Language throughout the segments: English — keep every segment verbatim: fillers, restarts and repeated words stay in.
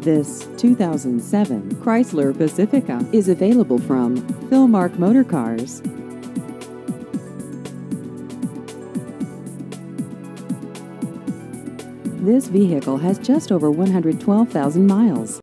This two thousand seven Chrysler Pacifica is available from Philmark Motor Cars. This vehicle has just over one hundred twelve thousand miles.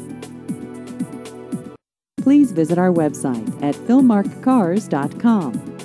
Please visit our website at philmark cars dot com.